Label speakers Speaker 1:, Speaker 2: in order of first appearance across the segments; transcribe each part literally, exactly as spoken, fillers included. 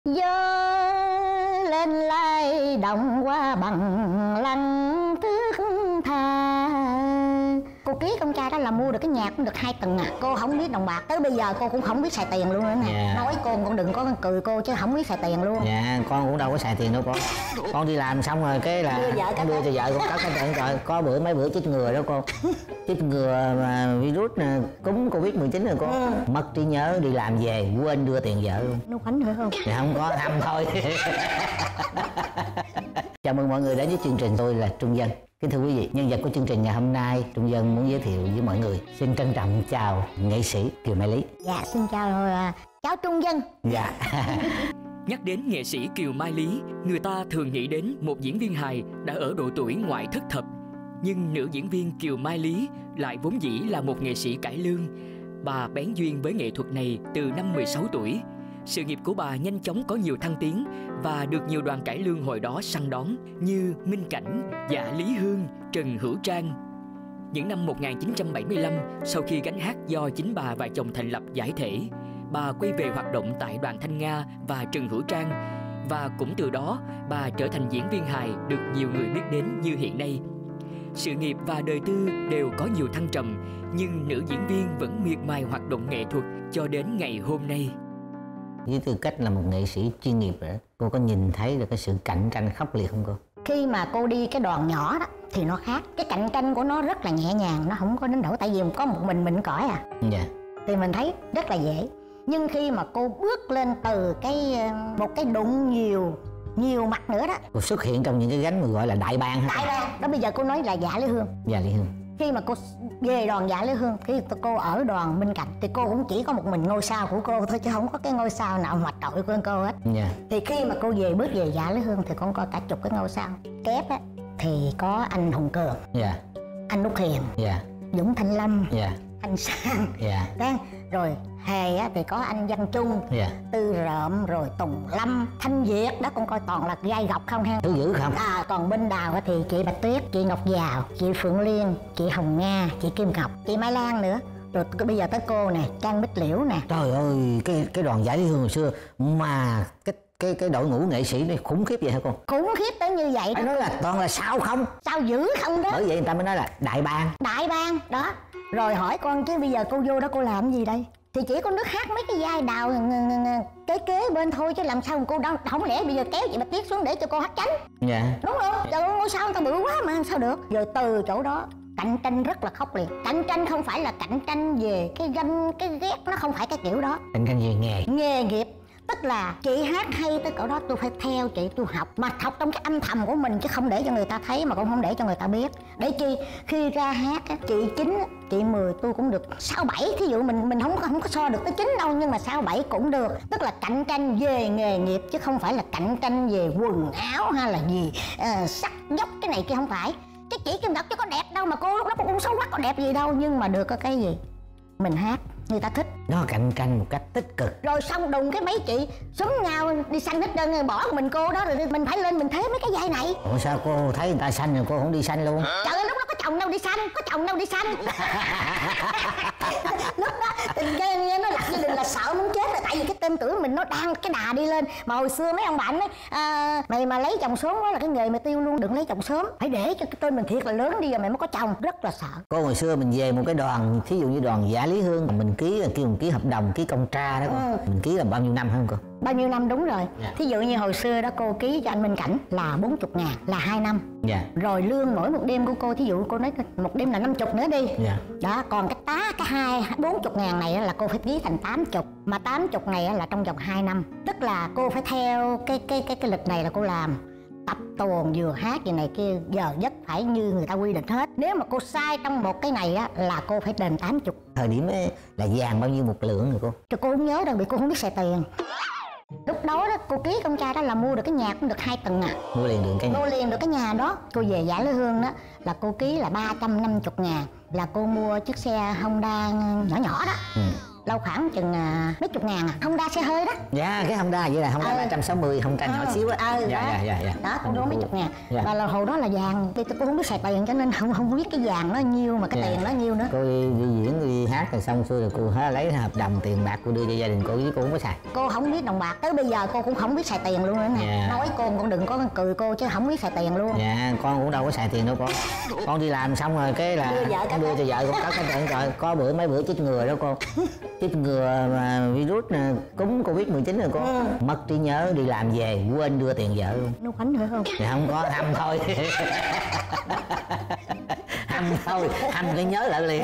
Speaker 1: Gió lên lai động qua bằng lăng thước tha. Cô ký con trai đó là mua được cái nhà cũng được hai tầng à. Cô không biết đồng bạc, tới bây giờ cô cũng không biết xài tiền luôn nữa nè. Yeah. Nói cô con đừng có cười cô chứ không biết xài tiền luôn.
Speaker 2: Dạ, yeah, con cũng đâu có xài tiền đâu con. Con đi làm xong rồi cái là đưa, vợ đưa cho vợ con cắt cái trận trời. Có bữa mấy bữa chích ngừa đó cô. Chích ngừa mà virus cúm Covid mười chín rồi cô. Ừ. Mất trí nhớ, đi làm về quên đưa tiền vợ luôn.
Speaker 1: Nó Khánh nữa không?
Speaker 2: Dạ không có, thăm thôi. Chào mừng mọi người đến với chương trình, tôi là Trung Dân. Kính thưa quý vị, nhân vật của chương trình ngày hôm nay Trung Dân muốn giới thiệu với mọi người. Xin trân trọng chào nghệ sĩ Kiều Mai Lý.
Speaker 1: Dạ, xin chào uh, cháu Trung Dân.
Speaker 2: Dạ.
Speaker 3: Nhắc đến nghệ sĩ Kiều Mai Lý, người ta thường nghĩ đến một diễn viên hài đã ở độ tuổi ngoại thất thập. Nhưng nữ diễn viên Kiều Mai Lý lại vốn dĩ là một nghệ sĩ cải lương. Bà bén duyên với nghệ thuật này từ năm mười sáu tuổi. Sự nghiệp của bà nhanh chóng có nhiều thăng tiến và được nhiều đoàn cải lương hồi đó săn đón như Minh Cảnh, Dạ Lý Hương, Trần Hữu Trang. Những năm một nghìn chín trăm bảy mươi lăm, sau khi gánh hát do chính bà và chồng thành lập giải thể, bà quay về hoạt động tại đoàn Thanh Nga và Trần Hữu Trang. Và cũng từ đó, bà trở thành diễn viên hài được nhiều người biết đến như hiện nay. Sự nghiệp và đời tư đều có nhiều thăng trầm, nhưng nữ diễn viên vẫn miệt mài hoạt động nghệ thuật cho đến ngày hôm nay.
Speaker 2: Với tư cách là một nghệ sĩ chuyên nghiệp rồi, cô có nhìn thấy được cái sự cạnh tranh khốc liệt không cô?
Speaker 1: Khi mà cô đi cái đoàn nhỏ đó thì nó khác. Cái cạnh tranh của nó rất là nhẹ nhàng, nó không có đến nỗi tại vì có một mình mình cõi à. Dạ. Thì mình thấy rất là dễ. Nhưng khi mà cô bước lên từ cái một cái đụng nhiều nhiều mặt nữa đó,
Speaker 2: cô xuất hiện trong những cái gánh mà gọi là đại bang.
Speaker 1: Đại bang đó, bây giờ cô nói là Dạ Lý Hương.
Speaker 2: Dạ Lý Hương. Khi
Speaker 1: mà cô về đoàn Dạ Lý Hương, khi cô ở đoàn Minh Cảnh thì cô cũng chỉ có một mình ngôi sao của cô thôi, chứ không có cái ngôi sao nào mà trội của cô hết. Yeah. Thì khi mà cô về bước về Dạ Lý Hương thì con có cả chục cái ngôi sao. Kép á thì có anh Hùng Cường, yeah. anh Út Hiền, yeah. Dũng Thanh Lâm, yeah. anh Sang, yeah. rồi Hề á, thì có anh Văn Trung, yeah. Tư Rợm, rồi Tùng Lâm, Thanh Việt đó, con coi toàn là gai gọc không ha.
Speaker 2: Thứ dữ không?
Speaker 1: À, còn bên Đào thì chị Bạch Tuyết, chị Ngọc Giàu, chị Phượng Liên, chị Hồng Nga, chị Kim Ngọc, chị Mai Lan nữa. Rồi bây giờ tới cô nè, Trang Bích Liễu nè.
Speaker 2: Trời ơi, cái cái đoàn Dạ Lý Hương hồi xưa mà cái cái cái đội ngũ nghệ sĩ này khủng khiếp vậy hả con?
Speaker 1: Khủng khiếp tới như vậy.
Speaker 2: Anh nói là toàn là sao không?
Speaker 1: Sao dữ không đó.
Speaker 2: Bởi vậy người ta mới nói là đại bang.
Speaker 1: Đại bang đó. Rồi hỏi con chứ bây giờ cô vô đó cô làm gì đây? Thì chỉ có nước hát mấy cái vai Đào kế kế bên thôi, chứ làm sao cô đâu, không lẽ bây giờ kéo chị Bạch Tuyết xuống để cho cô hát chánh? Dạ. Đúng không? Trời ơi, ngôi sao người ta bự quá mà sao được? Rồi từ chỗ đó cạnh tranh rất là khốc liệt. Cạnh tranh không phải là cạnh tranh về cái ganh, cái ghét, nó không phải cái kiểu đó.
Speaker 2: Cạnh tranh về nghề.
Speaker 1: Nghề nghiệp. Tức là chị hát hay tới cỡ đó tôi phải theo chị, tôi học. Mà học trong cái âm thầm của mình chứ không để cho người ta thấy, mà cũng không để cho người ta biết. Để chi khi ra hát á, chị chín, chị mười tôi cũng được sáu bảy. Thí dụ mình mình không có không có so được tới chín đâu, nhưng mà sáu bảy cũng được. Tức là cạnh tranh về nghề nghiệp chứ không phải là cạnh tranh về quần áo hay là gì uh, sắc dốc cái này kia, không phải. Cái chị Kim Ngọc chứ có đẹp đâu mà cô lúc đó cô cũng xấu quá, có đẹp gì đâu. Nhưng mà được có cái gì mình hát người ta thích.
Speaker 2: Nó cạnh tranh một cách tích cực.
Speaker 1: Rồi xong đùng cái mấy chị súng nhau đi sanh hết trơn, bỏ mình cô đó, rồi mình phải lên mình thế mấy cái vai này.
Speaker 2: Ủa sao cô thấy người ta sanh rồi cô không đi sanh luôn?
Speaker 1: Trời ơi, lúc đó có chồng đâu đi sanh, có chồng đâu đi sanh. Lúc đó tình nghe, nghe nó lập gia đình là sợ muốn chết rồi, tại vì cái tên tuổi mình nó đang cái đà đi lên. Mà hồi xưa mấy ông bạn ấy à, mày mà lấy chồng sớm quá là cái nghề mày tiêu luôn, đừng lấy chồng sớm, phải để cho cái tên mình thiệt là lớn đi rồi mày mới có chồng. Rất là sợ.
Speaker 2: Cô hồi xưa mình về một cái đoàn, thí dụ như đoàn Dạ Lý Hương, mình ký kêu mình ký hợp đồng, ký công tra đó, ừ. mình ký là bao nhiêu năm không cô?
Speaker 1: Bao nhiêu năm đúng rồi. Yeah. Thí dụ như hồi xưa đó cô ký cho anh Minh Cảnh là bốn mươi ngàn là hai năm. Yeah. Rồi lương mỗi một đêm của cô, thí dụ cô nói một đêm là năm mươi nữa đi. Yeah. Đó, còn cái tá cái hai bốn mươi ngàn này là cô phải ký thành tám mươi. Mà tám mươi này là trong vòng hai năm. Tức là cô phải theo cái cái cái cái lịch này là cô làm. Tập tuồng vừa hát gì này kia, giờ giấc phải như người ta quy định hết. Nếu mà cô sai trong một cái này á là cô phải đền tám mươi.
Speaker 2: Thời điểm ấy là vàng bao nhiêu một lượng rồi cô?
Speaker 1: Chứ cô không nhớ đâu, vì cô không biết xài tiền. Lúc đó đó cô ký con trai đó là mua được cái nhà cũng được hai tầng à.
Speaker 2: Mua liền được cái nhà.
Speaker 1: Mua liền được cái nhà đó. Cô về Dạ Lý Hương đó là cô ký là ba trăm năm mươi ngàn. Là cô mua chiếc xe Honda nhỏ nhỏ đó. Ừ. Lâu khoảng chừng à, mấy chục ngàn à. Honda xe hơi đó.
Speaker 2: Dạ cái Honda vậy là Honda ừ. ba trăm sáu mươi, Honda nhỏ xíu á.
Speaker 1: Ừ,
Speaker 2: dạ, dạ dạ dạ.
Speaker 1: Đó cũng đúng mấy chục ngàn. Dạ. Và là hồi đó là vàng, tôi cũng không biết xài tiền cho nên không không biết cái vàng nó nhiêu mà cái dạ. tiền nó nhiêu nữa.
Speaker 2: Cô đi, đi diễn đi hát rồi xong xuôi rồi cô hả, lấy hợp đồng tiền bạc cô đưa cho gia đình cô chứ cô không có xài.
Speaker 1: Cô không biết đồng bạc, tới bây giờ cô cũng không biết xài tiền luôn nữa nè. Dạ. Nói cô cũng đừng có cười cô chứ không biết xài tiền luôn.
Speaker 2: Dạ con cũng đâu có xài tiền đâu con. Con đi làm xong rồi cái là đưa, vợ đưa cho vợ con cất cái tiền rồi. Có bữa mấy bữa chích ngừa đó con. Chích ngừa mà virus cúm Covid mười chín rồi con. Ừ. Mất trí nhớ đi làm về quên đưa tiền vợ luôn.
Speaker 1: Nó Khánh nữa không?
Speaker 2: Thì không có, hâm thôi. Hâm thôi, hâm cái nhớ lại liền.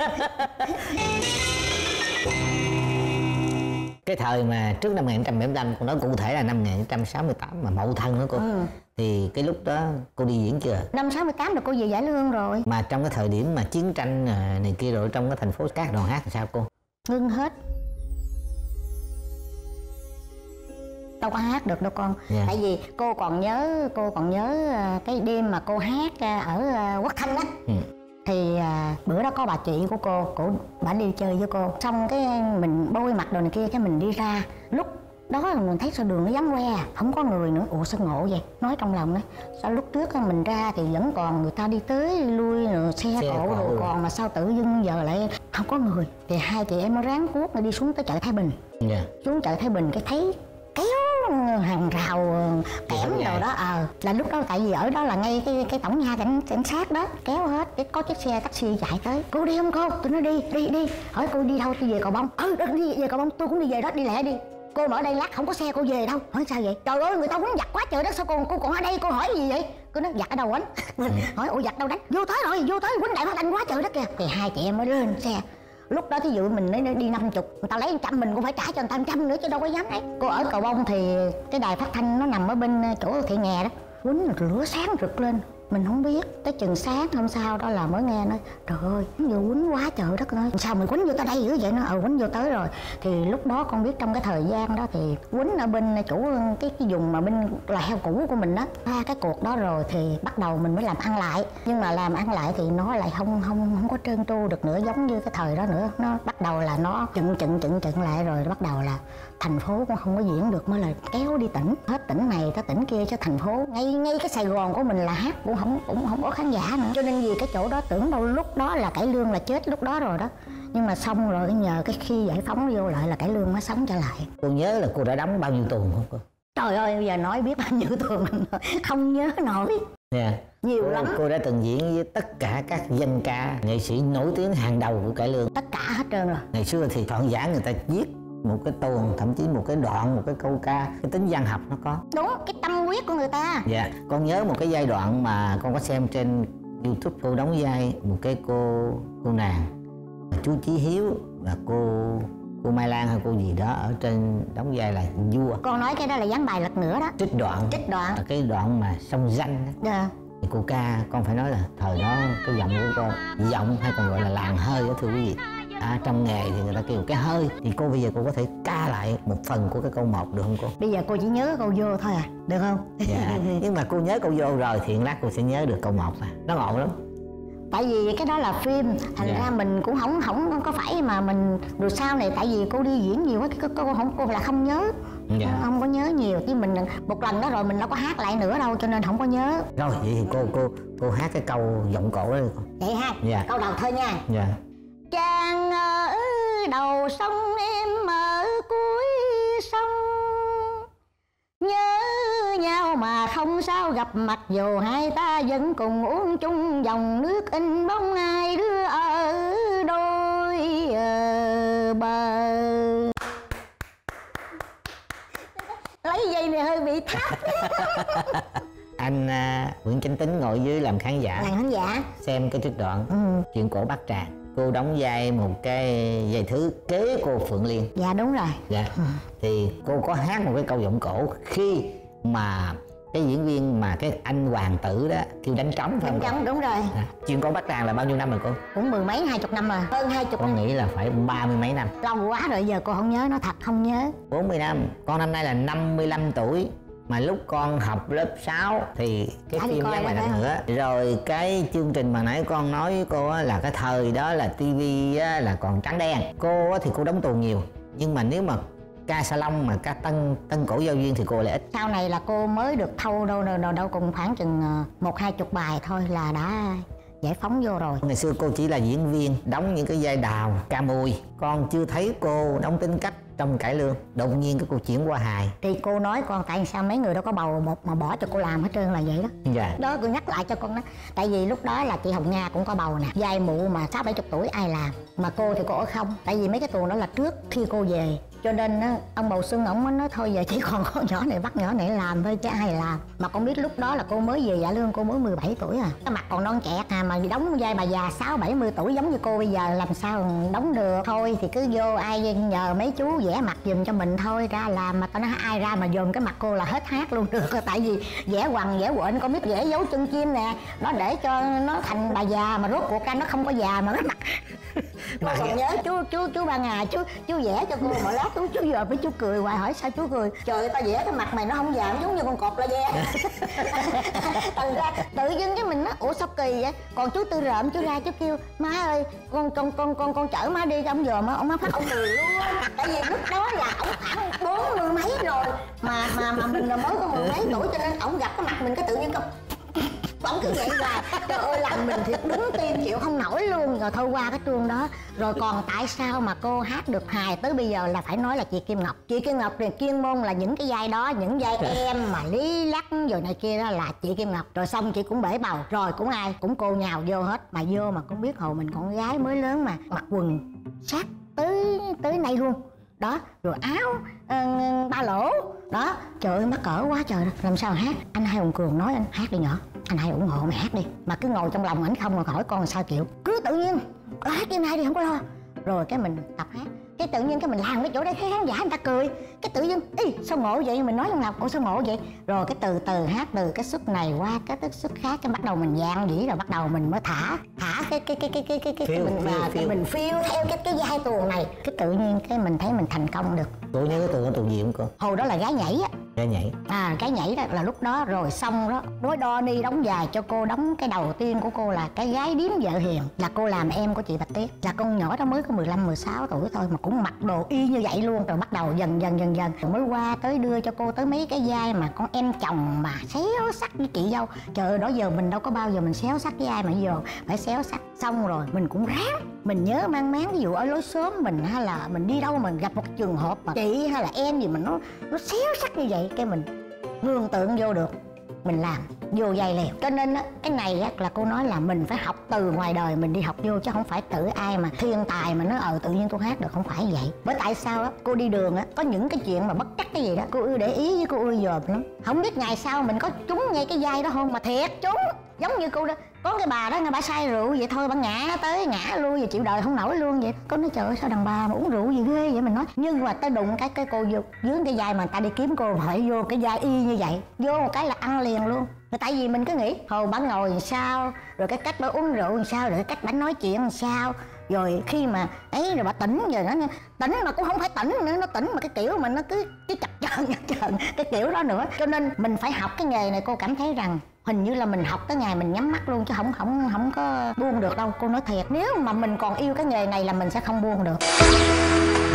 Speaker 2: Cái thời mà trước năm một nghìn chín trăm bảy mươi lăm, con nói cụ thể là năm một nghìn chín trăm sáu mươi tám mà Mậu Thân đó cô. Ừ. Thì cái lúc đó cô đi diễn chưa?
Speaker 1: Năm sáu mươi tám là cô về Giải Lương rồi.
Speaker 2: Mà trong cái thời điểm mà chiến tranh này kia rồi trong cái thành phố các đoàn hát thì sao cô?
Speaker 1: Ngưng hết. Đâu có hát được đâu con. Yeah. Tại vì cô còn nhớ cô còn nhớ cái đêm mà cô hát ở Quốc Thanh đó. Ừ. Thì à, bữa đó có bà chị của cô, cổ bà đi chơi với cô. Xong cái mình bôi mặt đồ này kia cái mình đi ra. Lúc đó mình thấy sao đường nó vắng que, không có người nữa. Ủa sao ngộ vậy? Nói trong lòng đó. Sao lúc trước mình ra thì vẫn còn người ta đi tới đi lui rồi xe, xe cộ đồ còn mà sao tự dưng giờ lại không có người. Thì hai chị em mới ráng cuốc rồi đi xuống tới chợ Thái Bình. Yeah. Xuống chợ Thái Bình cái thấy kéo hàng rào kẽm đồ đó. Ờ à, là lúc đó tại vì ở đó là ngay cái cái tổng nhà cảnh cảnh sát đó, kéo hết. Cái có chiếc xe taxi chạy tới. Cô đi không cô? Tôi nói đi đi đi. Hỏi cô đi đâu? Tôi về Cầu Bông. Ừ đi về Cầu Bông, tôi cũng đi về đó, đi lẹ đi. Cô ở đây lát không có xe cô về đâu. Hỏi sao vậy? Trời ơi người ta quýnh giặc quá trời đất, sao cô cô còn ở đây? Cô hỏi gì vậy? Cô nói giặc ở đâu quýnh? Hỏi ủa giặc đâu đánh? Vô tới rồi, vô tới quýnh đại phát đánh quá trời đất kìa. Thì hai chị em mới lên xe. Lúc đó thí dụ mình nói đi năm chục, người ta lấy một trăm mình cũng phải trả cho người ta một trăm nữa chứ đâu có dám đấy. Cô ở Cầu Bông thì cái đài phát thanh nó nằm ở bên chỗ Thị Nghè đó. Quýnh lửa sáng rực lên. Mình không biết, tới chừng sáng hôm sau đó là mới nghe nói trời ơi, vừa quýnh quá trời đất ơi, sao mình quýnh vô tới đây dữ vậy? Nó ờ quýnh vô tới rồi. Thì lúc đó con biết trong cái thời gian đó thì quýnh ở bên chủ cái cái vùng mà bên là heo cũ của mình đó. Ba cái cuộc đó rồi thì bắt đầu mình mới làm ăn lại. Nhưng mà làm ăn lại thì nó lại không không không có trơn tru được nữa giống như cái thời đó nữa. Nó bắt đầu là nó chựng chựng chựng chựng lại rồi bắt đầu là thành phố cũng không có diễn được mới là kéo đi tỉnh, hết tỉnh này tới tỉnh kia cho thành phố. Ngay ngay cái Sài Gòn của mình là hát cũng không cũng không có khán giả nữa, cho nên vì cái chỗ đó tưởng đâu lúc đó là Cải Lương là chết lúc đó rồi đó. Nhưng mà xong rồi nhờ cái khi giải phóng vô lại là Cải Lương mới sống trở lại.
Speaker 2: Cô nhớ là cô đã đóng bao nhiêu tuần không cô?
Speaker 1: Trời ơi bây giờ nói biết bao nhiêu tuần không nhớ nổi.
Speaker 2: Yeah.
Speaker 1: Nhiều
Speaker 2: cô,
Speaker 1: lắm.
Speaker 2: Cô đã từng diễn với tất cả các danh ca nghệ sĩ nổi tiếng hàng đầu của Cải Lương.
Speaker 1: Tất cả hết trơn rồi.
Speaker 2: Ngày xưa thì soạn giả người ta viết một cái tuồng, thậm chí một cái đoạn, một cái câu ca, cái tính văn học nó có.
Speaker 1: Đúng, cái tâm huyết của người ta.
Speaker 2: Dạ, con nhớ một cái giai đoạn mà con có xem trên YouTube, cô đóng vai một cái cô cô nàng, chú Chí Hiếu và cô cô Mai Lan hay cô gì đó ở trên đóng vai là vua.
Speaker 1: Con nói cái đó là gián bài lật nữa đó.
Speaker 2: Trích đoạn.
Speaker 1: Trích đoạn.
Speaker 2: Là cái đoạn mà sông Danh đó. Dạ. Thì cô ca, con phải nói là thời đó cái giọng của con, giọng hay còn gọi là làn hơi đó thưa quý vị. À, trong nghề thì người ta kêu cái hơi. Thì cô bây giờ cô có thể ca lại một phần của cái câu một được không cô?
Speaker 1: Bây giờ cô chỉ nhớ câu vô thôi à, được không?
Speaker 2: Dạ, nhưng mà cô nhớ câu vô rồi thì lát cô sẽ nhớ được câu một à. Nó ngộ lắm.
Speaker 1: Tại vì cái đó là phim, thành dạ. ra mình cũng không không có phải mà mình rồi sau này tại vì cô đi diễn nhiều quá cô, cô không cô là không nhớ. Dạ. Không có nhớ nhiều chứ mình một lần đó rồi mình đâu có hát lại nữa đâu cho nên không có nhớ.
Speaker 2: Rồi vậy thì cô cô cô hát cái câu giọng cổ đó đi con.
Speaker 1: Vậy ha. Dạ. Câu đầu thôi nha.
Speaker 2: Dạ.
Speaker 1: Chàng ở đầu sông em ở cuối sông, nhớ nhau mà không sao gặp mặt dù hai ta vẫn cùng uống chung dòng nước in bóng ai đứa ở đôi bờ. Lấy dây này hơi bị thấp.
Speaker 2: Anh uh, Nguyễn Chánh Tín ngồi dưới làm khán giả.
Speaker 1: Làm khán giả.
Speaker 2: Xem cái trích đoạn ừ. Chuyện cổ Bát Tràng. Cô đóng vai một cái vai thứ kế cô Phượng Liên.
Speaker 1: Dạ đúng rồi.
Speaker 2: Dạ. Ừ. Thì cô có hát một cái câu giọng cổ khi mà cái diễn viên mà cái anh hoàng tử đó kêu đánh trống phải không?
Speaker 1: Đánh trống đúng rồi.
Speaker 2: À, chuyện cổ Bát Tràng là bao nhiêu năm rồi cô?
Speaker 1: Cũng mười mấy hai chục năm rồi. Hơn hai chục.
Speaker 2: Con nghĩ là phải ba mươi mấy năm.
Speaker 1: Lâu quá rồi giờ cô không nhớ, nó thật không nhớ.
Speaker 2: Bốn mươi năm. Con năm nay là năm mươi lăm tuổi. Mà lúc con học lớp sáu thì cái
Speaker 1: Đã đi
Speaker 2: phim
Speaker 1: coi
Speaker 2: Gián bài
Speaker 1: đó
Speaker 2: đặt
Speaker 1: hả?
Speaker 2: nữa. Rồi cái chương trình mà nãy con nói với cô á, là cái thời đó là tivi á, là còn trắng đen. Cô á, thì cô đóng tù nhiều, nhưng mà nếu mà ca salon mà ca tân tân cổ giao duyên thì cô lại ít.
Speaker 1: Sau này là cô mới được thâu đâu đâu đâu, đâu cùng khoảng chừng ờ, một hai chục bài thôi là đã giải phóng vô rồi.
Speaker 2: Ngày xưa cô chỉ là diễn viên, đóng những cái vai đào, ca mùi. Con chưa thấy cô đóng tính cách trong cải lương. Đột nhiên cái cô chuyển qua hài.
Speaker 1: Thì cô nói con tại sao mấy người đó có bầu một mà bỏ cho cô làm hết trơn là vậy đó.
Speaker 2: Dạ.
Speaker 1: Đó cô nhắc lại cho con đó. Tại vì lúc đó là chị Hồng Nga cũng có bầu nè. Vai mụ mà sáu bảy chục tuổi ai làm. Mà cô thì cô ở không. Tại vì mấy cái tuồng đó là trước khi cô về. Cho nên á, ông Bầu Xuân ổng mới nói thôi giờ chỉ còn con nhỏ này bắt nhỏ này làm thôi chứ ai làm. Mà con biết lúc đó là cô mới về Dạ Lương, cô mới mười bảy tuổi à. Cái mặt còn non trẻ à, mà đóng vai bà già sáu bảy mươi tuổi giống như cô bây giờ làm sao đóng được. Thôi thì cứ vô ai nhờ mấy chú vẽ mặt giùm cho mình thôi, ra làm. Mà tao nói ai ra mà dồn cái mặt cô là hết hát luôn được. Tại vì vẽ quằn vẽ quện, con biết vẽ dấu chân chim nè, nó để cho nó thành bà già mà rốt cuộc ra nó không có già mà cái mặt. Mà còn nhớ chú chú chú Ba Ngà chú chú vẽ cho cô mà lát chú chú giờ với chú cười hoài, hỏi sao chú cười. Trời ơi, tao vẽ cái mặt mày nó không già, giống như con cọp la ve. Thành ra tự dưng cái mình nói ủa sao kỳ vậy. Còn chú Tư Rợm chú ra chú kêu má ơi con con con con con chở má đi cho ông dòm á, ông má phát ông cười luôn. Tại vì lúc đó là ông khoảng bốn mươi mấy rồi mà mà mà mình là mới có mười mấy tuổi, cho nên ông gặp cái mặt mình cái tự nhiên không. Ông cứ vậy hoài, trời ơi làm mình thiệt đứng tim chịu không nổi luôn. Rồi thôi qua cái trường đó. Rồi còn tại sao mà cô hát được hài tới bây giờ là phải nói là chị Kim Ngọc. Chị Kim Ngọc thì chuyên môn là những cái vai đó, những vai em mà lý lắc rồi này kia đó là chị Kim Ngọc. Rồi xong chị cũng bể bầu, rồi cũng ai cũng cô nhào vô hết. Mà vô mà con biết hồi mình con gái mới lớn mà mặc quần sát tới tới nay luôn. Đó, rồi áo uh, ba lỗ. Đó, trời ơi mắc cỡ quá trời đó. Làm sao hát. Anh Hai Hùng Cường nói anh hát đi nhỏ, anh Hai ủng hộ mày hát đi. Mà cứ ngồi trong lòng ảnh không mà hỏi con là sao chịu. Cứ tự nhiên hát với anh Hai đi không có lo. Rồi cái mình tập hát. Cái tự nhiên cái mình làm cái chỗ đây thấy khán giả người ta cười. Cái tự nhiên ý sao ngộ vậy, mình nói trong lòng ủa sao ngộ vậy. Rồi cái từ từ hát từ cái suất này qua cái cái suất khác, cái bắt đầu mình dạn dĩ rồi bắt đầu mình mới thả thả cái cái cái cái cái cái cái, cái mình vào cái mình phiêu theo cái cái vai tuồng này. Cái tự nhiên cái mình thấy mình thành công được.
Speaker 2: Cô nhớ cái tuồng tuồng gì không cô?
Speaker 1: Hồi đó là gái nhảy á.
Speaker 2: Gái nhảy.
Speaker 1: À cái nhảy đó là lúc đó rồi xong đó. Đối đo ni đóng dài cho cô, đóng cái đầu tiên của cô là cái gái điếm vợ hiền. Là cô làm em của chị Bạch Tuyết. Là con nhỏ đó mới có mười lăm mười sáu tuổi thôi mà cũng mặc đồ y như vậy luôn. Rồi bắt đầu dần dần dần dần rồi mới qua tới đưa cho cô tới mấy cái vai mà con em chồng mà xéo sắc với chị dâu. Trời ơi đó giờ mình đâu có bao giờ mình xéo sắc với ai mà giờ phải xéo sắc. Xong rồi mình cũng ráng. Mình nhớ mang máng ví dụ ở lối xóm mình hay là mình đi đâu mình gặp một trường hợp mà chị hay là em gì mà nó nó xéo sắc như vậy, cái mình mường tượng vô được, mình làm vô dây lèo. Cho nên á cái này á là cô nói là mình phải học từ ngoài đời mình đi học vô, chứ không phải tự ai mà thiên tài mà nó ờ tự nhiên tôi hát được, không phải vậy. Bởi tại sao á cô đi đường á có những cái chuyện mà bất chắc cái gì đó cô ưa để ý với cô ưa dòm lắm. Không biết ngày sau mình có trúng ngay cái vai đó không mà thiệt trúng. Giống như cô đó, có cái bà đó nghe bà say rượu vậy thôi bà ngã tới ngã luôn, vậy chịu đời không nổi luôn vậy. Cô nói trời ơi sao đàn bà mà uống rượu gì ghê vậy, mình nói. Nhưng mà tới đụng cái cái cô vô dướng cái vai mà người ta đi kiếm cô phải vô cái vai y như vậy, vô một cái là ăn liền luôn. Tại vì mình cứ nghĩ hồi bà ngồi làm sao, rồi cái cách bà uống rượu làm sao, rồi cái cách bà nói chuyện làm sao, rồi khi mà ấy rồi bà tỉnh rồi nó tỉnh mà cũng không phải tỉnh nữa, nó tỉnh mà cái kiểu mà nó cứ cứ chập chờn chập chờn cái kiểu đó nữa. Cho nên mình phải học cái nghề này. Cô cảm thấy rằng hình như là mình học tới ngày mình nhắm mắt luôn chứ không không không có buông được đâu. Cô nói thiệt, nếu mà mình còn yêu cái nghề này là mình sẽ không buông được.